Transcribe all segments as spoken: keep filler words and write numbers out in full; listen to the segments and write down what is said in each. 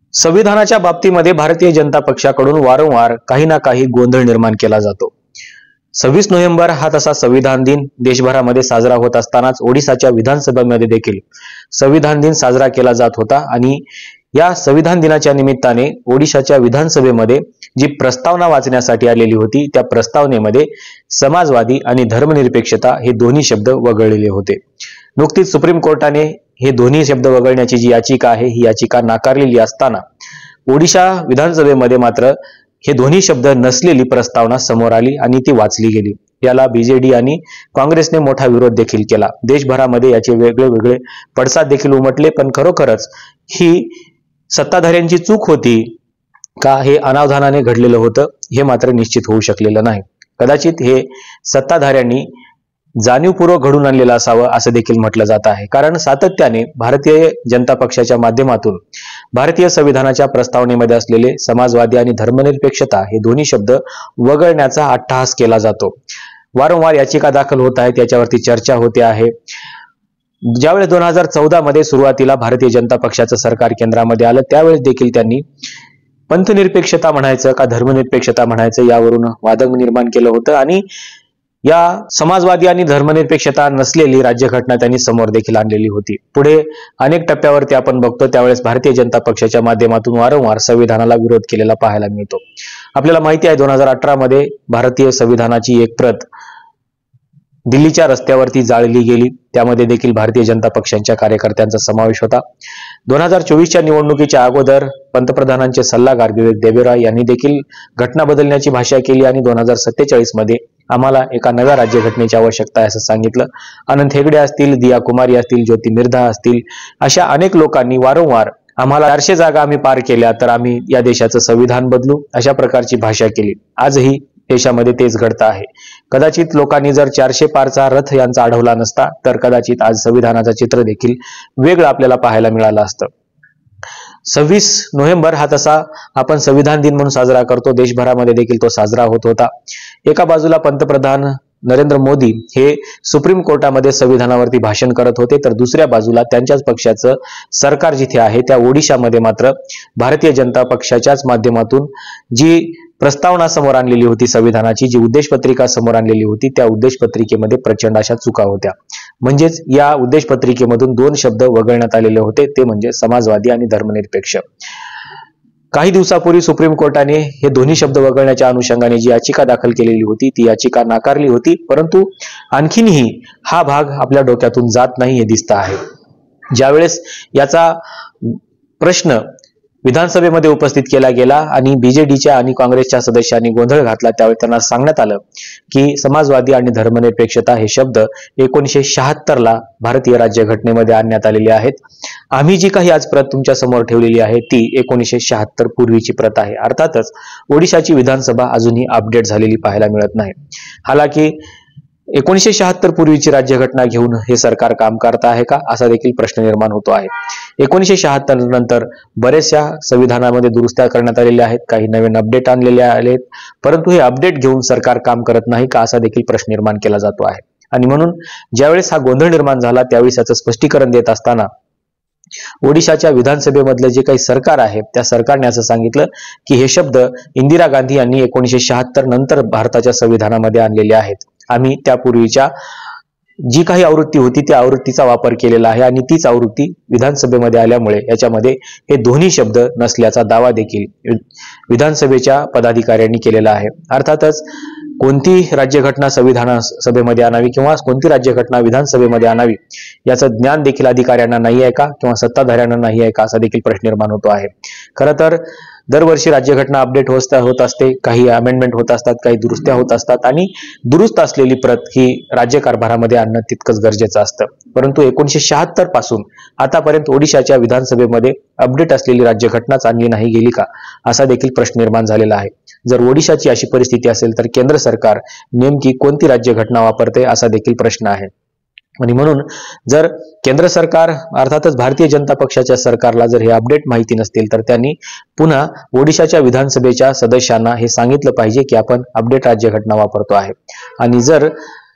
संविधानाच्या बाबतीमध्ये भारतीय जनता पक्षाकडून वारंवार काही ना काही गोंधळ निर्माण केला जातो। सव्वीस नोव्हेंबर हा तसा संविधान दिन देशभरामध्ये साजरा होत असतानाच ओडिशाच्या विधानसभेमध्ये देखील संविधान दिन साजरा केला जात होता आणि या संविधान दिनाच्या निमित्ताने ओडिशाच्या विधानसभेमध्ये जी प्रस्तावना वाचण्यासाठी आलेली होती त्या प्रस्तावनेमध्ये समाजवादी आणि धर्मनिरपेक्षता हे दोन्ही शब्द वगळलेले होते। नुकतीच सुप्रीम कोर्टाने हे दोन्ही शब्द वगळण्याची जी याचिका आहे ही याचिका नाकारलेली असताना ओडिशा विधानसभेमध्ये मात्र हे दोन्ही शब्द नसलेली प्रस्तावना समोर आली आणि ती वाचली गेली। याला बीजेडी आणि काँग्रेसने मोठा विरोध देखील केला। देशभरामध्ये याचे वेगळे वेगळे पडसाद देखील उमटले, पण खरोखरच ही सत्ताधाऱ्यांची चूक होती का हे अनावधानाने घडलेलं होतं हे मात्र निश्चित होऊ शकलेलं नाही। कदाचित हे सत्ताधाऱ्यांनी जाणीवपूर्वक घडून आणलेलं असावं असं देखील म्हटलं जात आहे, कारण सातत्याने भारतीय जनता पक्षाच्या माध्यमातून भारतीय संविधानाच्या प्रस्तावनेमध्ये असलेले समाजवादी आणि धर्मनिरपेक्षता हे दोन्ही शब्द वगळण्याचा अट्टहास केला जातो। वारंवार याचिका दाखल होत आहेत, याच्यावरती चर्चा होते आहे। ज्यावेळेस दोन हजार चौदा मध्ये सुरुवातीला भारतीय जनता पक्षाचं सरकार केंद्रामध्ये आलं त्यावेळेस देखील त्यांनी पंथनिरपेक्षता म्हणायचं का धर्मनिरपेक्षता म्हणायचं यावरून वाद निर्माण केलं होतं आणि या समाजवादी आणि धर्मनिरपेक्षता नसलेली राज्यघटना त्यांनी समोर देखील आणलेली होती। पुढे अनेक टप्प्यावरती आपण बघतो त्यावेळेस भारतीय जनता पक्षाच्या माध्यमातून वारंवार संविधानाला विरोध केलेला पाहायला मिळतो। आपल्याला माहिती आहे दोन हजार अठरा मध्ये भारतीय संविधानाची एक प्रत दिल्लीच्या रस्त्यावरती जाळली गेली, त्यामध्ये देखील भारतीय जनता पक्षाच्या कार्यकर्त्यांचा समावेश होता। दोन हजार चोवीसच्या निवडणुकीच्या अगोदर पंतप्रधानांचे सल्लागार विवेक देबरॉय यांनी देखील घटना बदलण्याची भाषा केली आणि दोन हजार सत्तेचाळीस मध्ये आम्हाला एका नव्या राज्यघटनेची आवश्यकता आहे असं सांगितलं। अनंत हेगडे असतील, दिया कुमारी असतील, ज्योती मिर्धा असतील, अशा अनेक लोकांनी वारंवार आम्हाला चारशे जागा आम्ही पार केल्या तर आम्ही या देशाचं संविधान बदलू अशा प्रकारची भाषा केली। आजही देशामध्ये तेच घडतं आहे। कदाचित लोकांनी जर चारशे पारचा रथ यांचा अडवला नसता तर कदाचित आज संविधानाचं चित्र देखील वेगळं आपल्याला पाहायला मिळालं असतं। सव्वीस नोव्हेंबर हा तसा आपण संविधान दिन म्हणून साजरा करतो, देशभरामध्ये देखील तो साजरा होत होता। एका बाजूला पंतप्रधान नरेंद्र मोदी हे सुप्रीम कोर्टामध्ये संविधानावरती भाषण करत होते, तर दुसऱ्या बाजूला त्यांच्याच पक्षाचं सरकार जिथे आहे त्या ओडिशामध्ये मात्र भारतीय जनता पक्षाच्याच माध्यमातून जी प्रस्तावना समोर आणलेली होती संविधानाची, जी उद्देशपत्रिका समोर आणलेली होती त्या उद्देशपत्रिकेमध्ये प्रचंड अशा चुका होत्या। म्हणजेच या उद्देशपत्रिकेमधून दोन शब्द वगळण्यात आलेले होते, ते म्हणजे समाजवादी आणि धर्मनिरपेक्ष। काही दिवसापूर्वी सुप्रीम कोर्टाने हे दोन्ही शब्द वगळण्याच्या अनुषंगाने जी याचिका दाखल केलेली होती ती याचिका नाकारली होती, परंतु आणखीनही हा भाग आपल्या डोक्यातून जात नाही हे दिसतं आहे। ज्यावेळेस याचा प्रश्न विधानसभेमध्ये उपस्थित केला गेला आणि बीजेडीच्या आणि काँग्रेसच्या सदस्यांनी गोंधळ घातला त्यावेळी त्यांना सांगण्यात आलं की समाजवादी आणि धर्मनिरपेक्षता हे शब्द एकोणीसशे शहात्तर ला भारतीय राज्यघटनेमध्ये आणण्यात आलेले आहेत। आम्ही जी काही आज प्रत तुमच्या समोर ठेवलेली आहे ती एकोणीसशे शहात्तर पूर्वीची प्रत आहे। अर्थातच ओडिशाची विधानसभा अजूनही अपडेट झालेली पाहायला मिळत नाही। हालाकी एकोणीसशे शहात्तर पूर्वीची राज्यघटना घेऊन हे सरकार काम करत आहे का असा देखील प्रश्न निर्माण होतो आहे। एकोणीसशे शहात्तर नंतर बरेचशा संविधानामध्ये दुरुस्त्या करण्यात आलेल्या आहेत, काही नवीन अपडेट आणलेले आहेत, परंतु हे अपडेट घेऊन सरकार काम करत नाही का असा देखील प्रश्न निर्माण केला जातो आहे। आणि म्हणून ज्यावेळेस हा गोंधळ निर्माण झाला त्यावेळेस याचं स्पष्टीकरण देत असताना ओडिशाच्या विधानसभेमधलं जे काही सरकार आहे त्या सरकारने असं सांगितलं की हे शब्द इंदिरा गांधी यांनी एकोणीसशे शहात्तर नंतर भारताच्या संविधानामध्ये आणलेले आहेत। आम्ही त्यापूर्वीच्या जी काही आवृत्ती होती त्या आवृत्तीचा वापर केलेला आहे आणि तीच आवृत्ती विधानसभेमध्ये आल्यामुळे याच्यामध्ये हे दोन्ही शब्द नसल्याचा दावा देखील विधानसभेच्या पदाधिकाऱ्यांनी केलेला आहे। अर्थातच कोणती राज्यघटना संविधान सभेमध्ये आणावी किंवा कोणती राज्यघटना विधानसभेमध्ये आणावी याचं ज्ञान देखील अधिकाऱ्यांना नाही आहे का किंवा सत्ताधाऱ्यांना नाही आहे का असा देखील प्रश्न निर्माण होतो आहे। खरं तर दरवर्षी राज्यघटना अपडेट होत असते, काही अमेंडमेंट होत असतात, काही दुरुस्त्या होत असतात आणि दुरुस्त असलेली प्रत ही राज्यकारभारामध्ये आणणं तितकंच गरजेचं असतं। परंतु एकोणीसशे शहात्तर पासून आतापर्यंत ओडिशाच्या विधानसभेमध्ये अपडेट असलेली राज्यघटनाच आणली नाही गेली का असा देखील प्रश्न निर्माण झालेला आहे। जर ओडिशाची अशी परिस्थिती असेल तर केंद्र सरकार नेमकी कोणती राज्यघटना वापरते असा देखील प्रश्न आहे। आणि म्हणून जर केंद्र सरकार अर्थातच भारतीय जनता पक्षाच्या सरकारला जर हे अपडेट माहिती नसतील तर त्यांनी पुन्हा ओडिशाच्या विधानसभेच्या सदस्यांना हे सांगितलं पाहिजे की आपण अपडेट राज्यघटना वापरतो आहे। आणि जर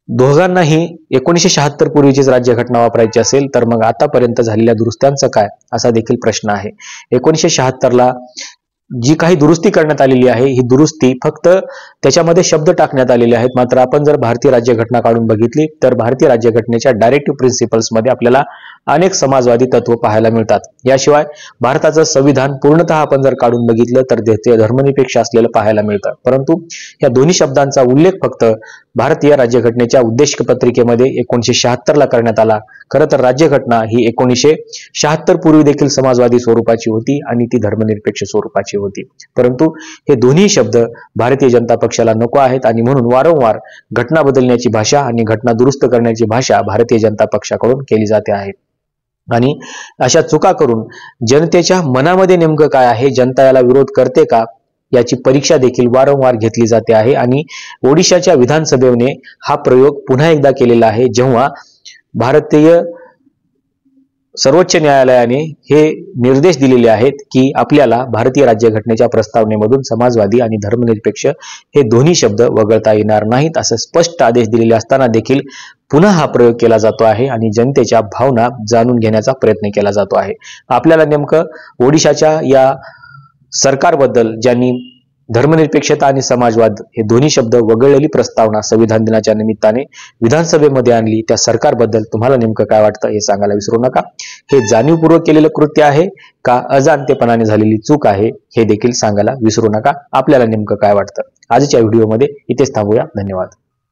दोघांनाही एकोणीसशे शहात्तर पूर्वीचीच राज्यघटना वापरायची असेल तर मग आतापर्यंत झालेल्या दुरुस्त्यांचं काय, असा देखील प्रश्न आहे. एकोणीसशे शहात्तर जी काही दुरुस्ती करण्यात आलेली आहे ही दुरुस्ती फक्त त्याच्यामध्ये शब्द टाकण्यात आलेले आहेत. मात्र आपण जर भारतीय राज्यघटना काढून बघितली तर भारतीय राज्यघटनेच्या डायरेक्टिव्ह प्रिन्सिपल्स मध्ये आपल्याला अनेक समाजवादी तत्व पाहायला मिळतात. याशिवाय भारताचं संविधान पूर्णतः आपण जर काढून बघितलं तर ते धर्मनिरपेक्ष असलेलं पाहायला मिळतं. परंतु या दोन्ही शब्दांचा उल्लेख फक्त भारतीय राज्यघटनेच्या उद्देशिक पत्रिकेमध्ये एकोणीसशे शहात्तर ला करण्यात आला. खरं तर राज्यघटना ही एकोणीसशे शहात्तर पूर्वी देखील समाजवादी स्वरूपाची होती आणि ती धर्मनिरपेक्ष स्वरूपाची होती. परंतु हे दोन्ही शब्द भारतीय जनता पक्षाला नको आहेत आणि म्हणून वारंवार घटना बदलण्याची भाषा आणि घटना दुरुस्त करण्याची भाषा भारतीय जनता पक्षाकडून केली जाते आहे. आणि अशा चुका करून जनतेच्या मनामध्ये नेमकं काय आहे, जनता याला विरोध करते का, याची परीक्षा देखील वारंवार घेतली जाते आहे. आणि ओडिशाच्या विधानसभेने हा प्रयोग पुन्हा एकदा केलेला आहे, जेव्हा भारतीय सर्वोच्च न्यायालयाने हे निर्देश दिलेले आहेत की आपल्याला भारतीय राज्यघटनेच्या प्रस्तावनेमधून समाजवादी आणि धर्मनिरपेक्ष हे दोन्ही शब्द वगळता येणार नाहीत, असं स्पष्ट आदेश दिलेले असताना देखील पुन्हा हा प्रयोग केला जातो आहे आणि जनतेच्या भावना जाणून घेण्याचा प्रयत्न केला जातो आहे. आपल्याला नेमकं ओडिशाच्या या सरकारबद्दल, ज्यांनी धर्मनिरपेक्षता आणि समाजवाद हे दोन्ही शब्द वगळलेली प्रस्तावना संविधान दिनाच्या निमित्ताने विधानसभेमध्ये आणली, त्या सरकारबद्दल तुम्हाला नेमकं काय वाटतं हे सांगायला विसरू नका. हे जाणीवपूर्वक केलेलं कृत्य आहे का अजाणतेपणाने झालेली चूक आहे हे देखील सांगायला विसरू नका. आपल्याला नेमकं काय वाटतं. आजच्या व्हिडिओमध्ये इथेच थांबूया. धन्यवाद.